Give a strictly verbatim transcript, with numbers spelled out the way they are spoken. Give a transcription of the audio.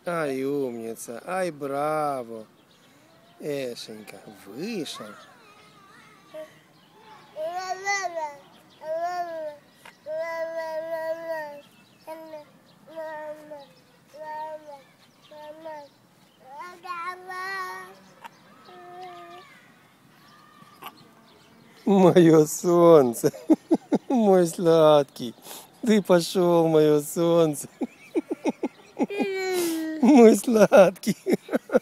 Ай, умница, ай, браво. Эшенька, вышел. Мое солнце, мой сладкий, ты пошел, мое солнце, мой сладкий.